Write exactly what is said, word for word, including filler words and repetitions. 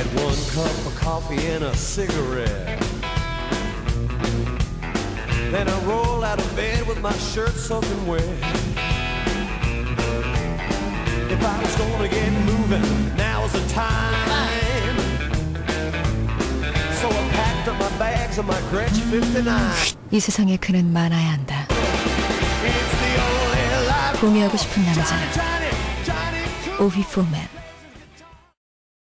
One cup of coffee and a cigarette. Then I roll out of bed with my shirt soaking wet. If I was gonna get moving, now's the time. So I packed up my bags and my Gretsch fifty-nine. 이 세상에 그는 많아야 한다. It's the only life. 공유하고 싶은 남자. 오휘 포맨.